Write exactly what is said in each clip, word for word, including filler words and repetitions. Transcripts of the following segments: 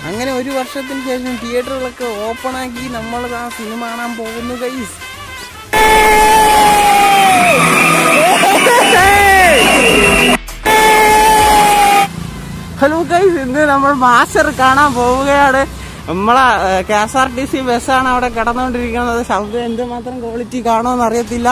അങ്ങനെ ഒരു വർഷത്തിന് ശേഷം തിയേറ്ററുകളൊക്കെ ഓപ്പണാക്കി നമ്മൾ ആ സിനിമ കാണാൻ പോകുന്നു ഗൈസ്. ഹലോ ഗൈസ്, ഇന്ന് നമ്മൾ മാസ്റ്റർ കാണാൻ പോവുകയാണ്. നമ്മളെ K S R T C ബസ്സാണ് അവിടെ കിടന്നുകൊണ്ടിരിക്കുന്നത്. ശബ്ദം എന്തുമാത്രം ക്വാളിറ്റി കാണുമെന്ന് അറിയത്തില്ല.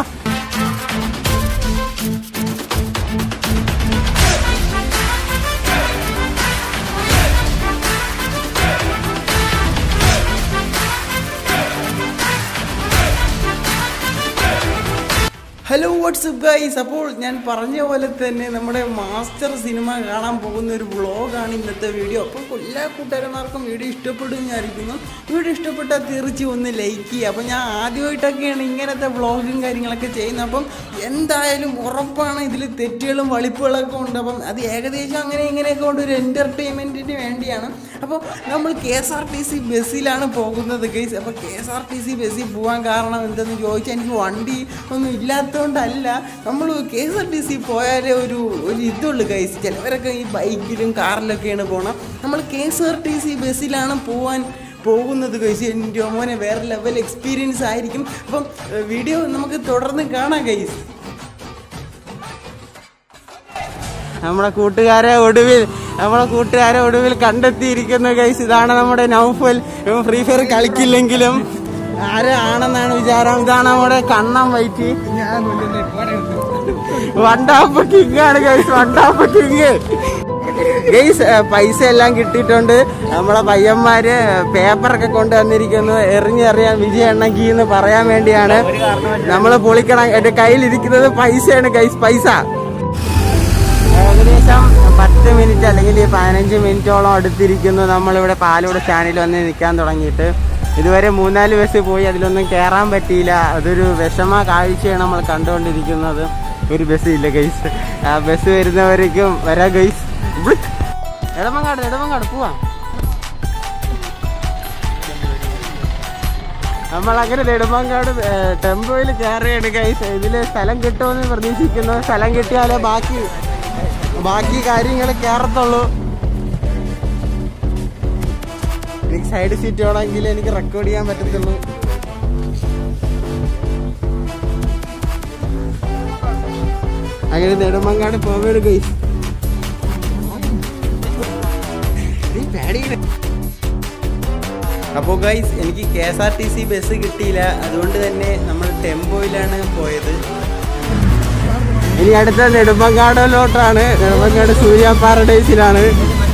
ഹലോ വാട്ട്സ്ആപ്പ് ഗൈസ്, അപ്പോൾ ഞാൻ പറഞ്ഞ പോലെ തന്നെ നമ്മുടെ മാസ്റ്റർ സിനിമ കാണാൻ പോകുന്ന ഒരു വ്ളോഗാണ് ഇന്നത്തെ വീഡിയോ. അപ്പോൾ എല്ലാ കൂട്ടുകാരന്മാർക്കും വീഡിയോ ഇഷ്ടപ്പെടും വിചാരിക്കുന്നു. വീഡിയോ ഇഷ്ടപ്പെട്ടാൽ തീർച്ചയായും ഒന്ന് ലൈക്ക് ചെയ്യുക. അപ്പോൾ ഞാൻ ആദ്യമായിട്ടൊക്കെയാണ് ഇങ്ങനത്തെ വ്ളോഗും കാര്യങ്ങളൊക്കെ ചെയ്യുന്നത്. അപ്പം എന്തായാലും ഉറപ്പാണ് ഇതിൽ തെറ്റുകളും വളിപ്പുകളൊക്കെ ഉണ്ട്. അപ്പം അത് ഏകദേശം അങ്ങനെ ഇങ്ങനെയൊക്കെ കൊണ്ട് ഒരു എൻ്റർടൈൻമെൻറ്റിന് വേണ്ടിയാണ്. അപ്പോൾ നമ്മൾ K S R T C ബസ്സിലാണ് പോകുന്നത് ഗൈസ്. അപ്പോൾ K S R T C ബസ്സിൽ പോകാൻ കാരണം എന്തെന്ന് ചോദിച്ചാൽ എനിക്ക് വണ്ടി ഒന്നും ഇല്ലാത്ത ല്ല നമ്മൾ K S R T C പോയാലേ ഒരു ഒരു ഇതുള്ളൂ ഗൈസ്. ചിലവരൊക്കെ ഈ ബൈക്കിലും കാറിലൊക്കെയാണ് പോകണം. നമ്മൾ K S R T C ബസ്സിലാണ് പോകാൻ പോകുന്നത് ഗൈസ്. എൻ്റെ മോനെ വേറെ ലെവൽ എക്സ്പീരിയൻസ് ആയിരിക്കും. അപ്പം വീഡിയോ നമുക്ക് തുടർന്ന് കാണാം ഗൈസ്. നമ്മുടെ കൂട്ടുകാരെ ഒടുവിൽ നമ്മളെ കൂട്ടുകാരെ ഒടുവിൽ കണ്ടെത്തിയിരിക്കുന്നു ഗൈസ്. ഇതാണ് നമ്മുടെ നൗഫൽ. ഫ്രീ ഫയർ കളിക്കില്ലെങ്കിലും ആരാണെന്നാണ് വിചാരം. ഇതാണ് നമ്മുടെ കണ്ണം വൈറ്റ് വണ്ടാപ്പ് കിങ് ആണ് ഗൈസ്. വണ്ടാപ്പ് കിങ് ഗൈസ്. പൈസ എല്ലാം കിട്ടിയിട്ടുണ്ട്. നമ്മളെ പയ്യന്മാര് പേപ്പറൊക്കെ കൊണ്ടുവന്നിരിക്കുന്നു. എറിഞ്ഞെറിയാൻ വിജയ എണ്ണക്കി എന്ന് പറയാൻ വേണ്ടിയാണ് നമ്മൾ പൊളിക്കണം. എന്റെ കയ്യിലിരിക്കുന്നത് പൈസയാണ് ഗൈസ്. പൈസ ഏകദേശം പത്ത് മിനിറ്റ് അല്ലെങ്കിൽ പതിനഞ്ച് മിനിറ്റോളം അടുത്തിരിക്കുന്നു നമ്മളിവിടെ പാലോട് സ്റ്റാൻഡിൽ വന്ന് നിൽക്കാൻ തുടങ്ങിയിട്ട്. ഇതുവരെ മൂന്നാല് ബസ് പോയി, അതിലൊന്നും കയറാൻ പറ്റിയില്ല. അതൊരു വിഷമ കാഴ്ചയാണ് നമ്മൾ കണ്ടുകൊണ്ടിരിക്കുന്നത്. ഒരു ബസ് ഇല്ല ഗൈസ്. ആ ബസ് വരുന്നവരേക്കും വരാം ഗൈസ്. എടമങ്ങാട് എടമങ്ങാട് പോവാം. നമ്മളങ്ങനെ നെടുമങ്ങാട് ടെമ്പോയിൽ കയറുകയാണ് ഗൈസ്. ഇതിൽ സ്ഥലം കിട്ടുമെന്ന് പ്രതീക്ഷിക്കുന്നു. സ്ഥലം കിട്ടിയാലേ ബാക്കി ബാക്കി കാര്യങ്ങൾ കയറത്തുള്ളൂ. എനിക്ക് സൈഡ് സീറ്റ് വേണമെങ്കിൽ എനിക്ക് റെക്കോർഡ് ചെയ്യാൻ പറ്റത്തുള്ളൂ. അങ്ങനെ നെടുമങ്ങാട് പോവേട് ഗൈസ്. അപ്പോൾ ഗൈസ്, എനിക്ക് K S R T C bus കിട്ടിയില്ല. അതുകൊണ്ട് തന്നെ നമ്മൾ ടെമ്പോയിലാണ് പോയത്. ഇനി അടുത്ത നെടുമങ്ങാടിലോട്ടാണ്. നെടുമങ്ങാട് സൂര്യ പാരഡൈസിലാണ്.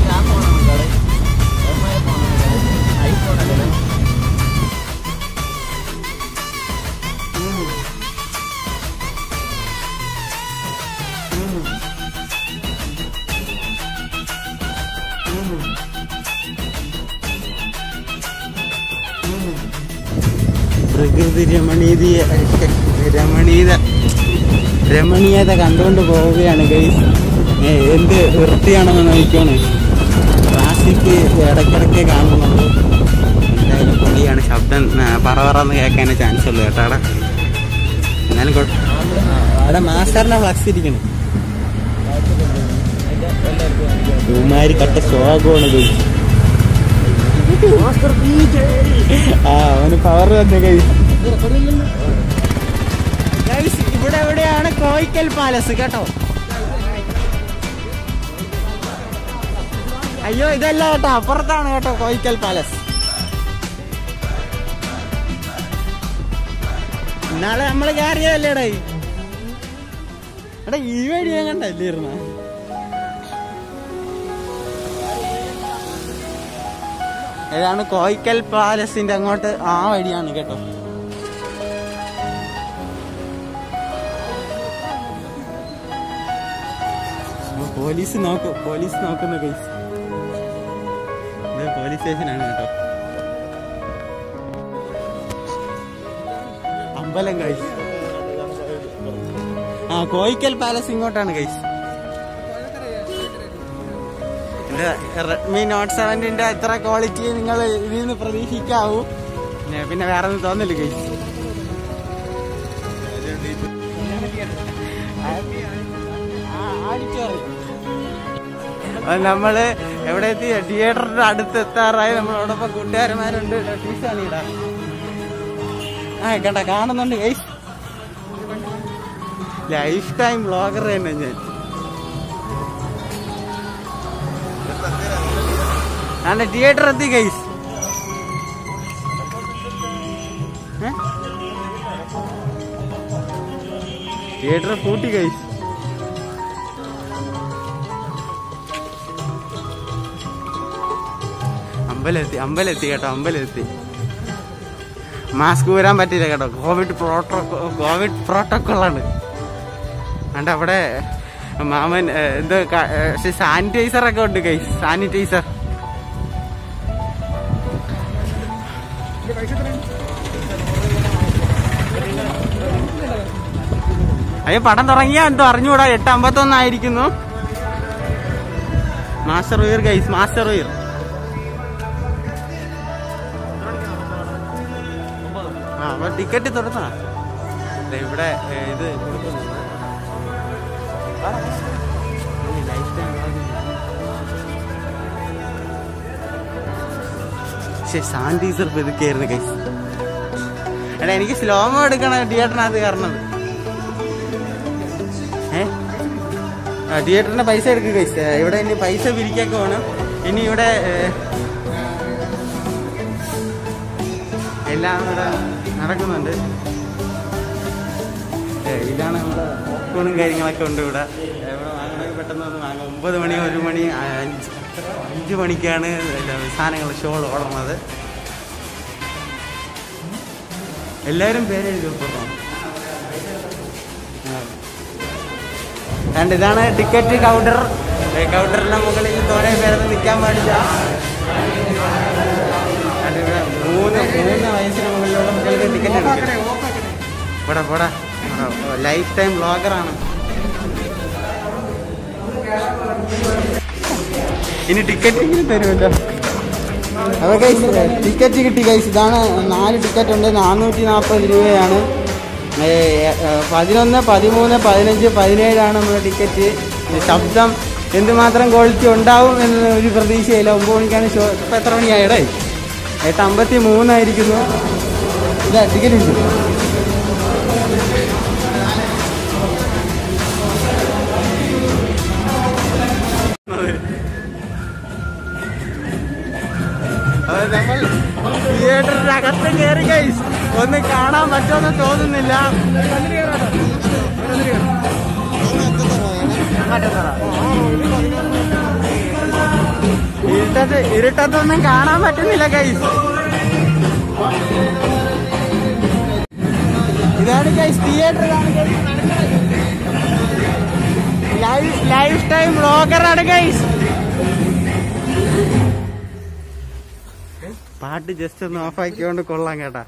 പ്രകൃതി രമണീയത രമണീയത രമണീയത കണ്ടുകൊണ്ട് പോവുകയാണ് ഗൈസ്. എന്ത് വൃത്തിയാണെന്ന് നോക്കിയാണ്. ട്രാഫിക് ഇടയ്ക്കിടയ്ക്ക് കാണുന്നുള്ളൂ. എന്തായാലും പൊടിയാണ്. ശബ്ദം പറവറന്ന് കേൾക്കാനേ ചാൻസ് ഉള്ളൂ കേട്ടോ. അവിടെ എന്നാലും അവിടെ മാസ്റ്ററിനെ ഫ്ലക്സ് ഇരിക്കണം. ഇവന്മാര് കട്ട ശോകമാണ് ഗൈസ്. ആ അവന് പവർ തന്നെ ഗൈസ്. ഇവിടെ എവിടെയാണ് കോയിക്കൽ പാലസ് കേട്ടോ. അയ്യോ ഇതല്ല കേട്ടോ, അപ്പുറത്താണ് കേട്ടോ കോയിക്കൽ പാലസ്. ഇന്നാളെ നമ്മള് കയറിയതല്ലേടാ. എടാ ഈ വഴി ഞാൻ കണ്ടല്ലിരുന്ന. ഏതാണ് കോയിക്കൽ പാലസിന്റെ അങ്ങോട്ട് ആ വഴിയാണ് കേട്ടോ. പോലീസ് നോക്കും പോലീസ് നോക്കുന്ന കേസ്. ഇത് പോലീസ് സ്റ്റേഷനാണ് കേട്ടോ. അമ്പലം കഴിച്ച് ആ കോയിക്കൽ പാലസ് ഇങ്ങോട്ടാണ് കഴിച്ച്. റെഡ്മി നോട്ട് സെവന്റിന്റെ എത്ര ക്വാളിറ്റി നിങ്ങൾ ഇതിൽ നിന്ന് പ്രതീക്ഷിക്കാവൂ. പിന്നെ വേറെ ഒന്നും തോന്നില്ല കഴിച്ച്. നമ്മള് എവിടെ എത്തി? തിയേറ്ററിന്റെ അടുത്ത് എത്താറായി. നമ്മളോടൊപ്പം കൂട്ടുകാരന്മാരുണ്ട്. ടീച്ചാണിടാ ആ കേട്ടാ കാണുന്നുണ്ട് ഗൈസ്. ലൈഫ് ടൈം വ്ളോഗർ തന്നെ ഞാൻ. ആണ് തിയേറ്റർ എത്തി ഗൈസ്. തിയേറ്റർ പൂട്ടി ഗൈസ്. അമ്പലത്തി അമ്പലത്തി കേട്ടോ, അമ്പലത്തി. മാസ്ക് ഊരാൻ പറ്റില്ല കേട്ടോ, കോവിഡ് പ്രോട്ടോകോ കോവിഡ് പ്രോട്ടോക്കോളാണ്. അതുകൊണ്ട് അവിടെ മാമൻ എന്തോ സാനിറ്റൈസർ ഒക്കെ ഉണ്ട് ഗൈസ്, സാനിറ്റൈസർ. അയ്യോ പടം തുടങ്ങിയാ എന്തോ അറിഞ്ഞൂടാ. എട്ട് അമ്പത്തൊന്നായിരിക്കുന്നു. മാസ്റ്റർ ഉയർ ഗൈസ്, മാസ്റ്റർ ഉയർ. ആ അപ്പൊ ടിക്കറ്റ് തുറന്നാ ഇവിടെ ഇത് കൊടുക്കുന്നു. പക്ഷെ സാനിറ്റൈസർ പെതുക്കായിരുന്നു ഗൈസ്. എടാ എനിക്ക് സ്ലോമോ എടുക്കണം തിയേറ്ററിനകത്ത് കയറണത്. ഏഹ് തിയേറ്ററിന്റെ പൈസ എടുക്കുക ഗൈസ്. ഇവിടെ ഇനി പൈസ പിരിക്കൊക്കെ വേണം. ഇനി ഇവിടെ എല്ലാം ഇവിടെ നടക്കുന്നുണ്ട്. ഇതാണ് നമ്മുടെ പോപ്കോണും കാര്യങ്ങളൊക്കെ ഉണ്ട് ഇവിടെ. ഇവിടെ വാങ്ങണമെങ്കിൽ പെട്ടെന്ന് ഒന്ന് വാങ്ങാം. ഒമ്പത് മണി ഒരു മണി അഞ്ച് അഞ്ച് മണിക്കാണ് സാധനങ്ങൾ ഷോ ഓടുന്നത്. എല്ലാവരും പേരെഴുതി വെക്കണം. ആൻഡ് ഇതാണ് ടിക്കറ്റ് കൗണ്ടർ. കൗണ്ടറിന്റെ മുകളിൽ തോനെ പേരൊന്നും നിൽക്കാൻ പാടില്ല. ഇവിടെ മൂന്ന് മൂന്ന് വയസ്സിന് മുകളിലുള്ള കുട്ടികൾക്ക് ടിക്കറ്റ് എടുക്കും. ഇവിടെ ഇവിടെ ലൈഫ് ടൈം വ്ളോഗറാണ്. ഇനി ടിക്കറ്റ് ഇങ്ങനെ തരുമല്ലോ. അപ്പൊ ഗൈസ് ടിക്കറ്റ് കിട്ടി ഗൈസ്. ഇതാണ് നാല് ടിക്കറ്റ് ഉണ്ട്. നാനൂറ്റി നാൽപ്പത് രൂപയാണ്. പതിനൊന്ന് പതിമൂന്ന് പതിനഞ്ച് പതിനേഴാണ് നമ്മുടെ ടിക്കറ്റ്. ശബ്ദം എന്തുമാത്രം ക്വാളിറ്റി ഉണ്ടാവും എന്ന ഒരു പ്രതീക്ഷയില്ല. ഒമ്പത് മണിക്കാണ് ഷോ. ഇപ്പം എത്ര മണിയായിടേ? എട്ട് അമ്പത്തി മൂന്നായിരിക്കുന്നു. ഇതാ ടിക്കറ്റ് ഉണ്ട്. നമ്മൾ തിയേറ്ററിന്റെ അകത്ത് കയറി ഗൈസ്. ഒന്നും കാണാൻ പറ്റുമെന്ന് തോന്നുന്നില്ല. ഇരുട്ടത്ത് ഇരുട്ടത്തൊന്നും കാണാൻ പറ്റുന്നില്ല ഗൈസ്. ഇതാണ് ഗൈസ് തിയേറ്ററിലാണ്. ലൈഫ് ലൈഫ് ടൈം വ്ളോഗറാണ് ഗൈസ്. പാട്ട് ജസ്റ്റ് ഒന്ന് ഓഫ് ആക്കിക്കൊണ്ട് കൊള്ളാം കേട്ടാ.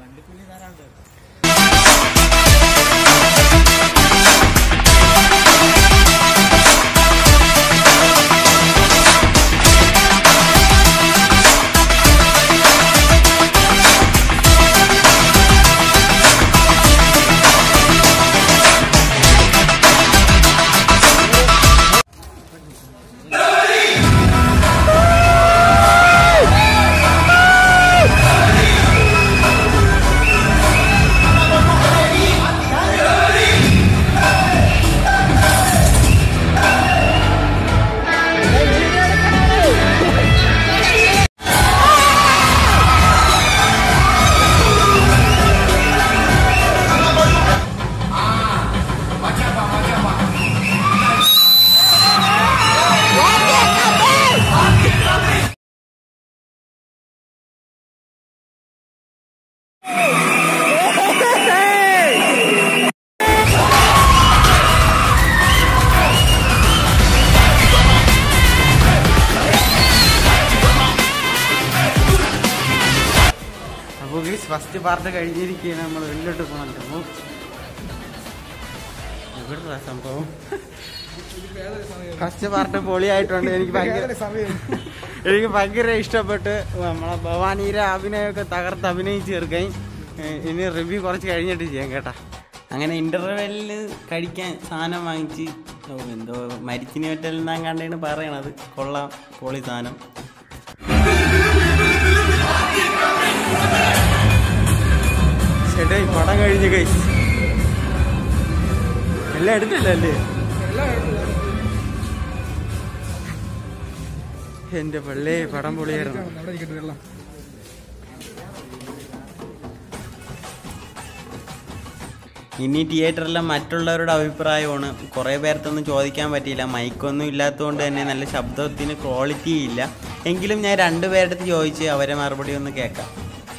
ഫസ്റ്റ് പാർട്ട് കഴിഞ്ഞിരിക്കുകയാണ്. നമ്മൾ വെള്ളിലോട്ട് പോകണല്ലോ. ഇവിടെ സംഭവം ഫസ്റ്റ് പാർട്ട് പൊളിയായിട്ടുണ്ട്. എനിക്ക് ഭയങ്കര എനിക്ക് ഭയങ്കര ഇഷ്ടപ്പെട്ട്. നമ്മളെ ഭവാനിയുടെ അഭിനയമൊക്കെ തകർത്ത് അഭിനയിച്ച് തീർക്കാൻ. ഇനി റിവ്യൂ കുറച്ച് കഴിഞ്ഞിട്ട് ചെയ്യാം കേട്ടാ. അങ്ങനെ ഇന്റർവെല്ലിൽ കഴിക്കാൻ സാധനം വാങ്ങിച്ച് ഓ എന്തോ മരിച്ചിന് പറ്റലെന്നാൻ കണ്ടാണ് പറയണത്. കൊള്ളാം, പൊളി സാധനം. ചേട്ടാ പടം കഴിഞ്ഞു ഗൈസ്. എല്ലാം എടുത്തില്ലല്ലേ? എന്റെ പള്ളേ പടം പൊളിയായിരുന്നു. ഇനി തിയേറ്ററെല്ലാം മറ്റുള്ളവരുടെ അഭിപ്രായമാണ്. കുറേ പേർത്തൊന്നും ചോദിക്കാൻ പറ്റിയില്ല, മൈക്കൊന്നും ഇല്ലാത്തതുകൊണ്ട് തന്നെ നല്ല ശബ്ദത്തിന് ക്വാളിറ്റി ഇല്ല. എങ്കിലും ഞാൻ രണ്ടുപേരുടെ അടുത്ത് ചോദിച്ച് അവരെ മറുപടി ഒന്ന് കേൾക്കാം.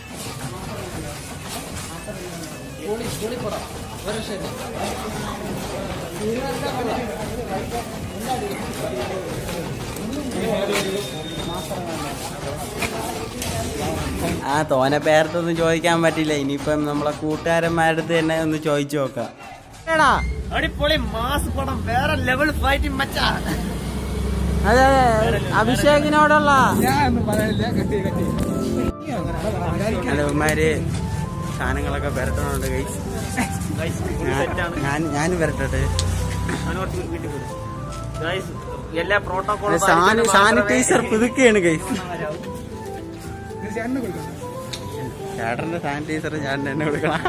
ആ തോന പേരത്തൊന്നും ചോദിക്കാൻ പറ്റില്ല. ഇനിയിപ്പം നമ്മളെ കൂട്ടുകാരന്മാരുടെ അടുത്ത് തന്നെ ഒന്ന് ചോദിച്ചു നോക്കാം. അടിപൊളി മാസ് പടം, വേറെ ലെവൽ ഫൈറ്റിംഗ് മച്ചാ. അതെ അതെ, അഭിഷേകിനോടുള്ള അല്ലമാര് സാധനങ്ങളൊക്കെ വരട്ടണുണ്ട് ഗൈസ്. ഞാൻ ഞാൻ വരട്ടെ. എല്ലാ പ്രോട്ടോകോളും സാനിറ്റൈസർ പുതുക്കുകയാണ് ഗൈസ്. ചേട്ടന്റെ സാനിറ്റൈസർ ഞാൻ തന്നെ കൊടുക്കണം.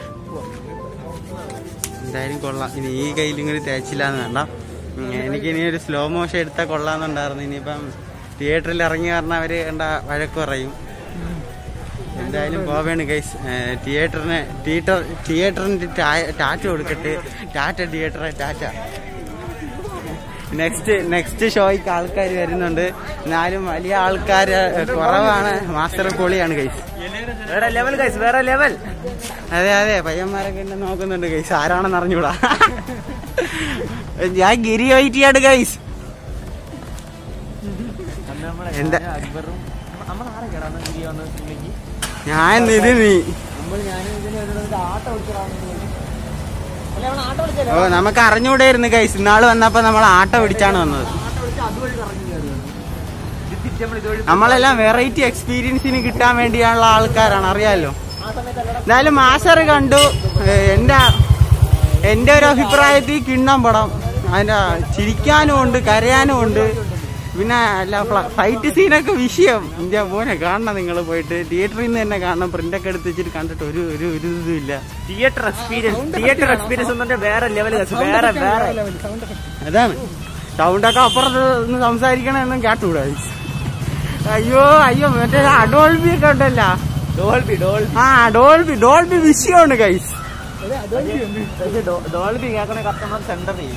എന്തായാലും കൊള്ളാം. ഇനി ഈ കയ്യിലും കൂടി തേച്ചില്ലാന്ന് വേണ്ട. എനിക്കിനി ഒരു സ്ലോ മോഷൻ എടുത്താൽ കൊള്ളാന്നുണ്ടായിരുന്നു. ഇനിയിപ്പം തിയേറ്ററിൽ ഇറങ്ങി പറഞ്ഞാൽ അവര് കണ്ട വഴക്ക് പറയും. എന്തായാലും പോവേണ് ഗൈസ്. തിയേറ്ററിന് തിയേറ്റർ തിയേറ്ററിന്റെ ടാറ്റ കൊടുക്കട്ടെ. ടാറ്റ തിയേറ്ററെ ടാറ്റ. നെക്സ്റ്റ് നെക്സ്റ്റ് ഷോയ്ക്ക് ആൾക്കാർ വരുന്നുണ്ട്. എന്നാലും വലിയ ആൾക്കാർ കുറവാണ്. മാസ്റ്റർ പൊളിയാണ് ഗൈസ്. വേറെ ലെവൽ ഗൈസ്, വേറെ ലെവൽ. അതെ അതെ, പയ്യന്മാരൊക്കെ എന്നെ നോക്കുന്നുണ്ട് ഗൈസ്. ആരാണെന്ന് അറിഞ്ഞൂടാ. ഞാൻ ഗിരി വൈറ്റിയാണ് ഗൈസ്. എന്താ ഞാൻ ഇത് നീ ഓ നമുക്ക് അറിഞ്ഞൂടായിരുന്നു ഗൈസ്. ഇന്നാള് വന്നപ്പോ നമ്മൾ ആട്ട പിടിച്ചാണ് വന്നത്. നമ്മളെല്ലാം വെറൈറ്റി എക്സ്പീരിയൻസിന് കിട്ടാൻ വേണ്ടിയുള്ള ആൾക്കാരാണ്, അറിയാലോ. എന്തായാലും മാസ്റ്റർ കണ്ടു. എന്റെ എന്റെ ഒരു അഭിപ്രായത്തിൽ കിണ്ണം പടം. അതിന്റെ ചിരിക്കാനും ഉണ്ട്, കരയാനും ഉണ്ട്. പിന്നെ അല്ല ഫൈറ്റ് സീനൊക്കെ വിഷയം. ഇന്ത്യ മോനെ കാണണം, നിങ്ങൾ പോയിട്ട് തിയേറ്ററിൽ നിന്ന് തന്നെ കാണണം. പ്രിന്റൊക്കെ എടുത്ത് വെച്ചിട്ട് കണ്ടിട്ട് ഒരു ഒരു ഇതും ഇല്ല. Theatre experience theatre experience level ലെവൽ, വേറെ വേറെ. അതാണ് സൗണ്ടൊക്കെ അപ്പുറത്ത് ഒന്ന് സംസാരിക്കണമെന്നും കേട്ടുകൂടാ. അയ്യോ അയ്യോ, മറ്റേ ഡോൾബി ഒക്കെ ഉണ്ടല്ലോ. ഡോൾബി ഡോൾബി ആ ഡോൾബി ഡോൾബി വിഷയമാണ് ഗൈസ്. ഡോൾബി കേൾക്കണ കസ്റ്റമർ സെന്റർ ചെയ്യും.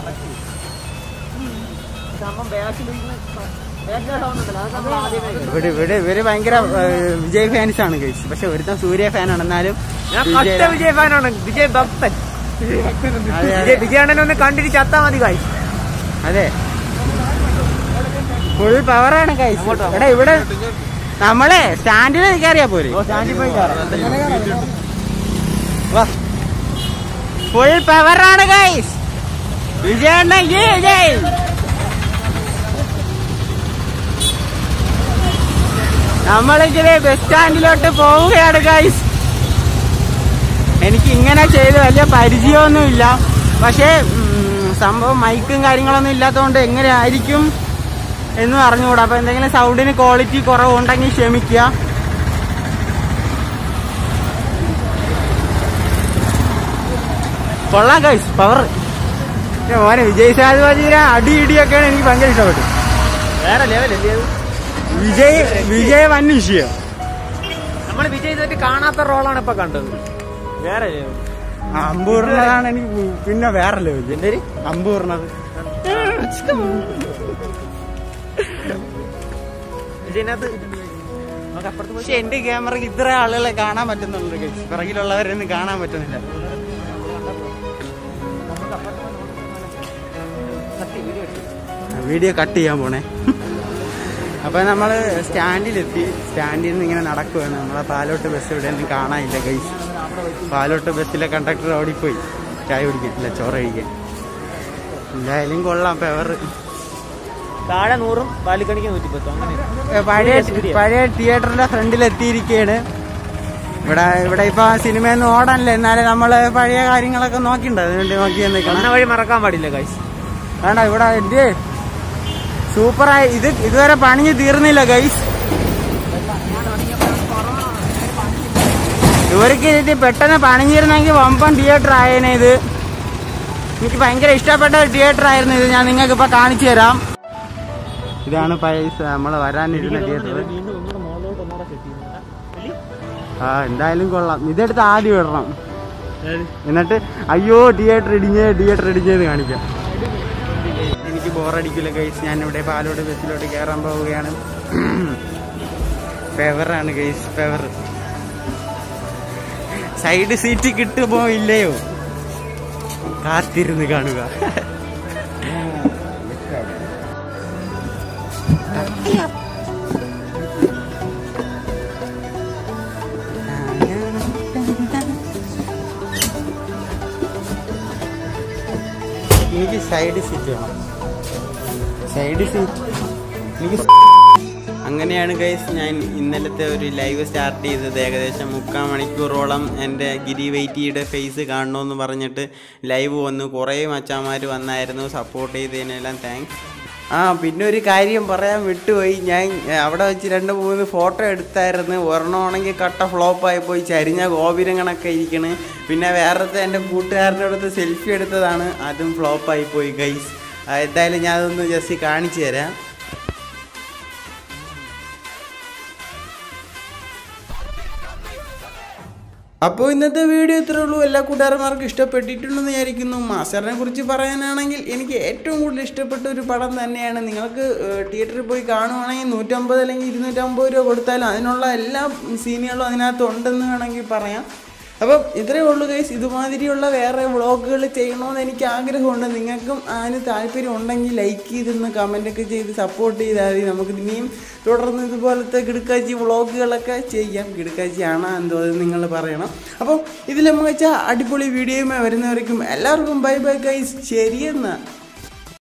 ഇവിടെ ഇവിടെ ഇവര് ഭയങ്കര വിജയ് ഫാൻസ് ആണ് ഗൈസ്. പക്ഷെ ഒരുത്തൻ സൂര്യ ഫാനാണ്. എന്നാലും വിജയ് ഫാനാണ്, വിജയ് ഭക്തൻ. വിജയണ്ണനെ ഒന്ന് കണ്ടിട്ട് ചത്താ മതി ഗൈസ്. അതെ, ഫുൾ പവറാണ് ഗൈസ്. എടാ ഇവിടെ നമ്മളെ സ്റ്റാൻഡിൽ കയറിയാ പോരെ. ഫുൾ പവറാണ് ഗൈസ്. വിജയണ്ണ ജയ്. നമ്മളിങ്ങനെ ബസ് സ്റ്റാൻഡിലോട്ട് പോവുകയാണ് ഗൈസ്. എനിക്ക് ഇങ്ങനെ ചെയ്ത് വലിയ പരിചയമൊന്നുമില്ല. പക്ഷേ സംഭവം മൈക്കും കാര്യങ്ങളൊന്നും ഇല്ലാത്തതുകൊണ്ട് എങ്ങനെ ആയിരിക്കും എന്ന് അറിഞ്ഞുകൂടാ. അപ്പൊ എന്തെങ്കിലും സൗണ്ടിന് ക്വാളിറ്റി കുറവുണ്ടെങ്കിൽ ക്ഷമിക്കുക. കൊള്ളാം ഗൈസ്, പവർ. മോനെ വിജയ് സേതുപതിയുടെ അടി ഇടിയൊക്കെയാണ് എനിക്ക് ഭയങ്കര ഇഷ്ടപ്പെട്ടു. വേറെ ലെവലല്ലേ വിജയ് വിജയ് വൻ വിഷയം. നമ്മൾ വിജയ് ഇതായിട്ട് കാണാത്ത റോളാണ് ഇപ്പൊ കണ്ടത്. വേറെ ലെവൽ. അമ്പൂർണതാണ് എനിക്ക് പിന്നെ വേറെ ലെവൽ. എന്റെ അമ്പൂർണത് പക്ഷെ എന്റെ ക്യാമറക്ക് ഇത്ര ആളുകളെ കാണാൻ പറ്റുന്നുണ്ട് ഗൈസ്. പിറകിലുള്ളവരൊന്നും കാണാൻ പറ്റുന്നില്ല. വീഡിയോ കട്ട് ചെയ്യാൻ പോണേ. അപ്പൊ നമ്മള് സ്റ്റാൻഡിലെത്തി. സ്റ്റാൻഡിൽ നിന്ന് ഇങ്ങനെ നടക്കുവാണ്. നമ്മളെ പാലോട്ട് ബസ് ഇവിടെ ഒന്നും കാണാനില്ല ഗൈസ്. പാലോട്ട് ബസ്സിലെ കണ്ടക്ടർ ഓടിപ്പോയി ചായ കുടിക്കാൻ, അല്ല ചോറ് കഴിക്കാൻ. എന്തായാലും കൊള്ളാം, പവർ. താഴെ നൂറും ബാലിക്കണിക്ക് നൂറ്റിപ്പത്തും. അങ്ങനെ പഴയ പഴയ തിയേറ്ററിന്റെ ഫ്രണ്ടിൽ എത്തിയിരിക്കുകയാണ്. ഇവിടെ ഇവിടെ ഇപ്പൊ സിനിമയൊന്നും ഓടാനല്ലേ. എന്നാലും നമ്മള് പഴയ കാര്യങ്ങളൊക്കെ നോക്കിണ്ട്, അതിനുവേണ്ടി നോക്കി നിൽക്കണം. വഴി മറക്കാൻ പാടില്ല ഗൈസ്. വേണ്ട ഇവിടെ എന്ത് സൂപ്പറായി. ഇത് ഇതുവരെ പണിഞ്ഞ് തീർന്നില്ല ഗൈസ്. ഇവർക്ക് ഇത് പെട്ടെന്ന് പണിഞ്ഞിരുന്നെങ്കിൽ വമ്പൻ തിയേറ്റർ ആയേനെ. ഇത് എനിക്ക് ഭയങ്കര ഇഷ്ടപ്പെട്ട ഒരു തിയേറ്റർ ആയിരുന്നു ഇത്. ഞാൻ നിങ്ങൾക്ക് ഇപ്പൊ കാണിച്ചു തരാം. ഇതാണ് പൈസ നമ്മൾ വരാനിരുന്ന തിയേറ്റർ. ആ എന്തായാലും കൊള്ളാം. ഇതെടുത്ത് ആദ്യം ഇടണം, എന്നിട്ട് അയ്യോ തിയേറ്റർ ഇടിഞ്ഞ് തിയേറ്റർ ഇടിഞ്ഞെന്ന് കാണിക്കാം. എനിക്ക് ബോറടിക്കില്ല ഗൈസ്. ഞാനിവിടെ പാലോട് ബസ്സിലോട്ട് കയറാൻ പോവുകയാണ്. ഫേവറാണ് ഗൈസ്, ഫേവർ. സൈഡ് സീറ്റ് കിട്ടുമോ ഇല്ലയോ കാത്തിരുന്ന് കാണുക. എനിക്ക് സൈഡ് സീറ്റ് വേണം, സൈഡ് സീറ്റ് എനിക്ക്. അങ്ങനെയാണ് ഗൈസ് ഞാൻ ഇന്നലത്തെ ഒരു ലൈവ് സ്റ്റാർട്ട് ചെയ്തത്. ഏകദേശം മുക്കാൽ മണിക്കൂറോളം എൻ്റെ ഗിരി വൈറ്റിയുടെ ഫേസ് കാണണമെന്ന് പറഞ്ഞിട്ട് ലൈവ് വന്നു. കുറേ മച്ചാന്മാർ വന്നായിരുന്നു, സപ്പോർട്ട് ചെയ്തതിനെല്ലാം താങ്ക്സ്. ആ പിന്നെ ഒരു കാര്യം പറയാൻ വിട്ടുപോയി. ഞാൻ അവിടെ വെച്ച് രണ്ട് മൂന്ന് ഫോട്ടോ എടുത്തായിരുന്നു. ഒരെണ്ണമാണെങ്കിൽ കട്ട ഫ്ലോപ്പായി പോയി, ചരിഞ്ഞ ഗോപുരം കണക്കെ ഇരിക്കണ്. പിന്നെ വേറത്തെ എൻ്റെ കൂട്ടുകാരൻ്റെ അടുത്ത് സെൽഫി എടുത്തതാണ്, അതും ഫ്ലോപ്പായി പോയി ഗൈസ്. എന്തായാലും ഞാൻ അതൊന്ന് ജസ്റ്റ് കാണിച്ചു തരാം. അപ്പോൾ ഇന്നത്തെ വീഡിയോ ഇത്രേ ഉള്ളൂ. എല്ലാ കൂട്ടുകാരന്മാർക്കും ഇഷ്ടപ്പെട്ടിട്ടുണ്ടെന്ന് വിചാരിക്കുന്നു. മാസ്റ്ററിനെ കുറിച്ച് പറയാനാണെങ്കിൽ എനിക്ക് ഏറ്റവും കൂടുതൽ ഇഷ്ടപ്പെട്ട ഒരു പടം തന്നെയാണ്. നിങ്ങൾക്ക് തിയേറ്ററിൽ പോയി കാണുവാണെങ്കിൽ നൂറ്റമ്പത് അല്ലെങ്കിൽ ഇരുന്നൂറ്റമ്പത് രൂപ കൊടുത്താലും അതിനുള്ള എല്ലാ സീനുകളും അതിനകത്ത് ഉണ്ടെന്ന് വേണമെങ്കിൽ പറയാം. അപ്പം ഇത്രയേ ഉള്ളൂ ഗൈസ്. ഇതുമാതിരിയുള്ള വേറെ വ്ളോഗുകൾ ചെയ്യണമെന്ന് എനിക്ക് ആഗ്രഹമുണ്ട്. നിങ്ങൾക്കും അതിന് താല്പര്യം ഉണ്ടെങ്കിൽ ലൈക്ക് ചെയ്തൊന്ന് കമൻറ്റൊക്കെ ചെയ്ത് സപ്പോർട്ട് ചെയ്താൽ മതി. നമുക്ക് ഇനിയും തുടർന്ന് ഇതുപോലത്തെ കിടുക്കാച്ചി വ്ളോഗുകളൊക്കെ ചെയ്യാം. കിടുക്കാച്ചിയാണോ എന്തോ നിങ്ങൾ പറയണം. അപ്പം ഇതിൽ നമ്മൾ വെച്ചാൽ അടിപൊളി വീഡിയോയുമായി വരുന്നവർക്കും എല്ലാവർക്കും ബൈ ബൈ ഗൈസ്. ശരിയെന്നാ.